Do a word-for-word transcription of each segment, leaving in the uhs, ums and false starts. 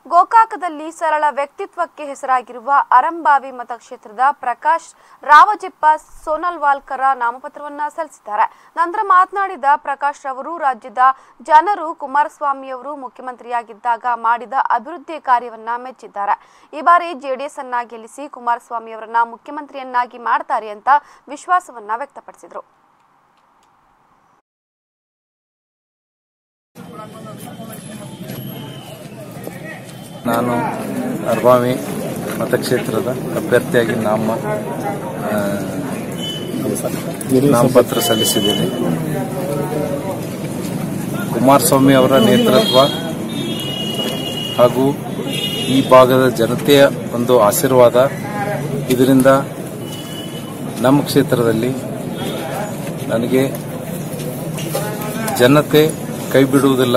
ಗೋಕಾಕದಲ್ಲಿ ಸರಳ ವ್ಯಕ್ತಿತ್ವಕ್ಕೆ ಹೆಸರಾಗಿರುವ ಅರಂಬಾವಿ ಮತಕ್ಷೇತ್ರದ ಪ್ರಕಾಶ್ ರಾವಜಿಪ್ಪ ಸೋನಲ್ವಾಲ್ಕರ ನಾಮಪತ್ರವನ್ನ ಸಲ್ಲಿಸಿದ್ದಾರೆ. ನಂತರ ಮಾತನಾಡಿದ ಪ್ರಕಾಶ್ ರವರು ರಾಜ್ಯದ ಜನರು ಕುಮಾರಸ್ವಾಮಿಯವರು ಮುಖ್ಯಮಂತ್ರಿಯಾಗಿದ್ದಾಗ ಮಾಡಿದ ಅಭಿವೃದ್ಧಿ ಕಾರ್ಯವನ್ನ ಮೆಚ್ಚಿದ್ದಾರೆ. ಈ ಬಾರಿ ಜೆಡಿಎಸ್ ಅನ್ನ ಗೆಲ್ಲಿಸಿ ಕುಮಾರಸ್ವಾಮಿಯವರನ್ನ ಮುಖ್ಯಮಂತ್ರಿಯನ್ನಾಗಿ ಮಾಡ್ತಾರೆ ಅಂತ ವಿಶ್ವಾಸವನ್ನ ವ್ಯಕ್ತಪಡಿಸಿದರು. ನಾನು ಅರ್ಬಾವಿ ಮತಕ್ಷೇತ್ರದ ಅಭ್ಯರ್ಥಿಯಾಗಿ ನಾಮ ನಾಮಪತ್ರ ಸಲ್ಲಿಸಿದ್ದೇನೆ. ಕುಮಾರಸ್ವಾಮಿ ಅವರ ನೇತೃತ್ವ ಹಾಗೂ ಈ ಭಾಗದ ಜನತೆಯ ಒಂದು ಆಶೀರ್ವಾದ, ಇದರಿಂದ ನಮ್ಮ ಕ್ಷೇತ್ರದಲ್ಲಿ ನನಗೆ ಜನತೆ ಕೈ ಬಿಡುವುದಿಲ್ಲ.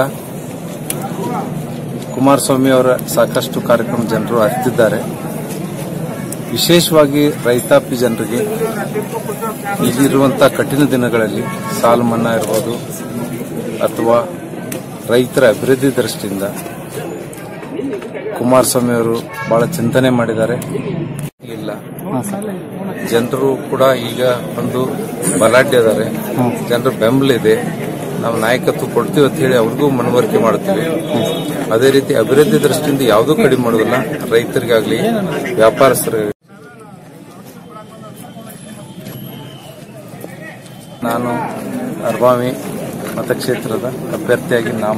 ಕುಮಾರಸ್ವಾಮಿ ಅವರ ಸಾಕಷ್ಟು ಕಾರ್ಯಕ್ರಮ ಜನರು ಅರಿತಿದ್ದಾರೆ. ವಿಶೇಷವಾಗಿ ರೈತಾಪಿ ಜನರಿಗೆ ಈಗಿರುವಂತಹ ಕಠಿಣ ದಿನಗಳಲ್ಲಿ ಸಾಲ ಮನ್ನಾ ಇರಬಹುದು ಅಥವಾ ರೈತರ ಅಭಿವೃದ್ಧಿ ದೃಷ್ಟಿಯಿಂದ ಕುಮಾರಸ್ವಾಮಿ ಅವರು ಬಹಳ ಚಿಂತನೆ ಮಾಡಿದ್ದಾರೆ. ಇಲ್ಲ, ಜನರು ಕೂಡ ಈಗ ಒಂದು ಬಲಾಢ್ಯ ಇದ್ದಾರೆ, ಜನರ ಬೆಂಬಲ ಇದೆ. ನಾವು ನಾಯಕತ್ವ ಕೊಡ್ತೀವಿ ಅಂತ ಹೇಳಿ ಅವ್ರಿಗೂ ಮನವರಿಕೆ ಮಾಡ್ತೀವಿ. ಅದೇ ರೀತಿ ಅಭಿವೃದ್ಧಿ ದೃಷ್ಟಿಯಿಂದ ಯಾವುದೂ ಕಡಿಮೆ ಮಾಡೋದಿಲ್ಲ. ರೈತರಿಗಾಗಲಿ ವ್ಯಾಪಾರಸ್ಥರಿಗಾಗಲಿ. ನಾನು ಅರ್ಬಾವಿ ಮತಕ್ಷೇತ್ರದ ಅಭ್ಯರ್ಥಿಯಾಗಿ ನಾಮ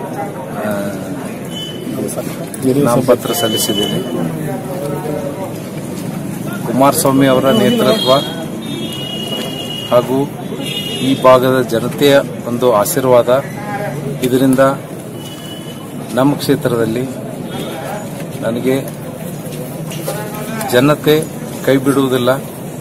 ನಾಮಪತ್ರ ಸಲ್ಲಿಸಿದ್ದೇನೆ. ಕುಮಾರಸ್ವಾಮಿ ಅವರ ನೇತೃತ್ವ ಹಾಗೂ ಈ ಭಾಗದ ಜನತೆಯ ಒಂದು ಆಶೀರ್ವಾದ, ಇದರಿಂದ ನಮ್ಮ ಕ್ಷೇತ್ರದಲ್ಲಿ ನನಗೆ ಜನತೆ ಕೈ ಬಿಡುವುದಿಲ್ಲ.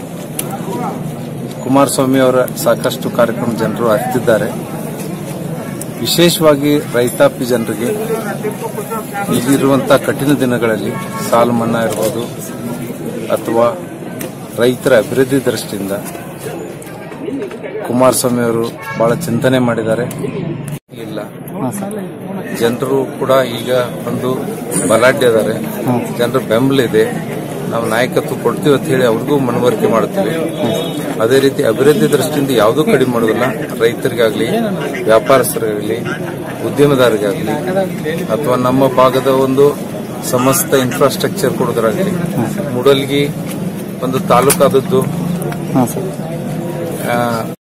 ಕುಮಾರಸ್ವಾಮಿ ಅವರ ಸಾಕಷ್ಟು ಕಾರ್ಯಕ್ರಮ ಜನರು ಅರಿತಿದ್ದಾರೆ. ವಿಶೇಷವಾಗಿ ರೈತಾಪಿ ಜನರಿಗೆ ಈಗಿರುವಂತಹ ಕಠಿಣ ದಿನಗಳಲ್ಲಿ ಸಾಲ ಮನ್ನಾ ಇರಬಹುದು ಅಥವಾ ರೈತರ ಅಭಿವೃದ್ಧಿ ದೃಷ್ಟಿಯಿಂದ ಕುಮಾರಸ್ವಾಮಿ ಅವರು ಬಹಳ ಚಿಂತನೆ ಮಾಡಿದ್ದಾರೆ. ಇಲ್ಲ, ಜನರು ಕೂಡ ಈಗ ಒಂದು ಬಲಾಢ್ಯ ಇದ್ದಾರೆ, ಜನರ ಬೆಂಬಲ ಇದೆ. ನಾವು ನಾಯಕತ್ವ ಕೊಡ್ತೀವಿ ಅಂತ ಹೇಳಿ ಅವ್ರಿಗೂ ಮನವರಿಕೆ ಮಾಡ್ತೀವಿ. ಅದೇ ರೀತಿ ಅಭಿವೃದ್ಧಿ ದೃಷ್ಟಿಯಿಂದ ಯಾವುದೂ ಕಡಿಮೆ ಮಾಡೋದಿಲ್ಲ. ರೈತರಿಗಾಗಲಿ ವ್ಯಾಪಾರಸ್ಥರಿಗಾಗಲಿ ಉದ್ಯಮದಾರರಿಗಾಗಲಿ ಅಥವಾ ನಮ್ಮ ಭಾಗದ ಒಂದು ಸಮಸ್ತ ಇನ್ಫ್ರಾಸ್ಟ್ರಕ್ಚರ್ ಕೊಡೋದ್ರಾಗಲಿ, ಮೂಡಲ್ಗಿ ಒಂದು ತಾಲೂಕಾದದ್ದು